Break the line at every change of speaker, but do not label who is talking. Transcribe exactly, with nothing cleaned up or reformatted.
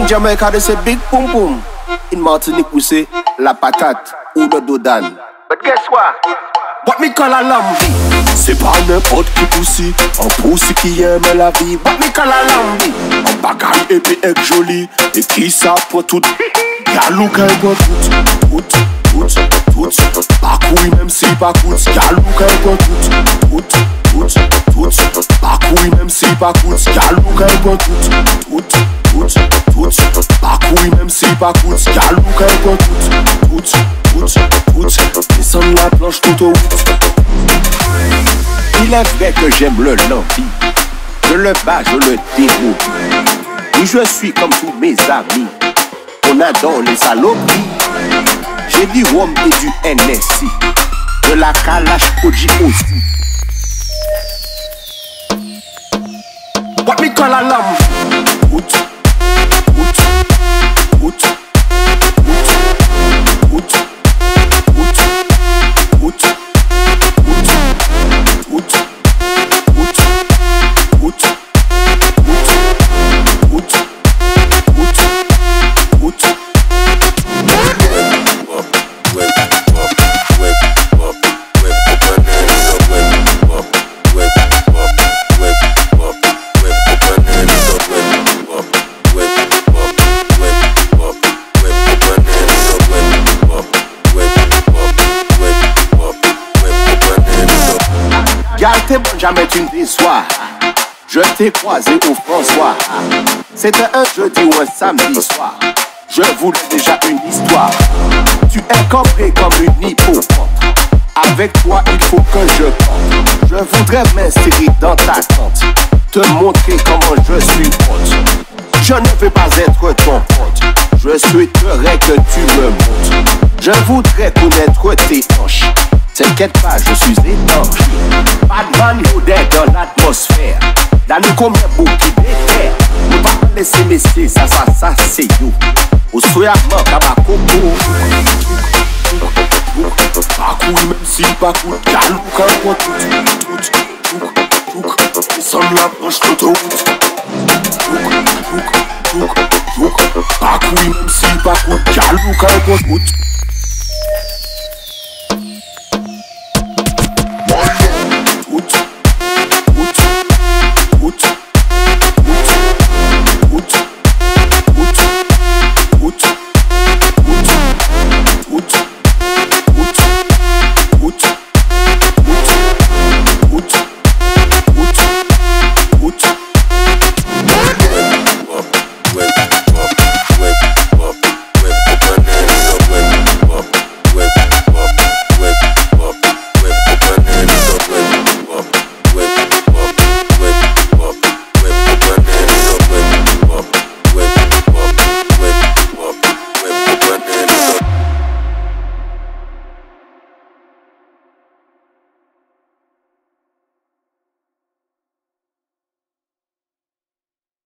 In Jamaica they say big boom boom. In Martinique we say la patate ou le dodan. But guess what? What me call a lambi? C'est pas n'importe qui poussi, un poussi qui aime la vie. What me call a lambi? Un bagaille épais et joli, et qui ça pour tout. Galou qu'elle boit tout, tout, tout, tout. Pas couille même si pas coûte. Galou qu'elle boit tout, tout, tout, tout. Pas couille même si pas coûte. Galou qu'elle boit tout, tout, tout, tout. Pas couille même si pas coûte. Galou qu'elle boit tout, tout, tout, tout. Descends la planche tout au bout. Il est vrai que j'aime le lambi. Je le bats, je le déroule. Et je suis comme tous mes amis. On adore les saloperies. J'ai du rhum et du N S I. De la Kalash O G aussi. What me call a lamb? Out, out, out, out, out, out, out, out. Gal t'es bon, jamais tu me déçois. Je t'ai croisé au François. C'était un jeudi ou un samedi soir. Je voulais déjà une histoire. Tu es campé comme une hippopotame. Avec toi il faut que je porte. Je voudrais m'insérer dans ta tente. Te montrer comment je suis pote. Je ne veux pas être ton pote. Je souhaiterais que tu me montres. Je voudrais connaître tes hanches. T'inquiète pas, je suis étanche. Badman l'odeur dans l'atmosphère. Dans nous combien beau qui déterre. On va pas laisser messieurs, ça, ça, ça, c'est you. Au soya man, kabako. Bakou, même si bakou. Galou, quand tout, tout, tout, tout. Descends la planche, tout, tout. Bakou, même si bakou. Galou, quand tout.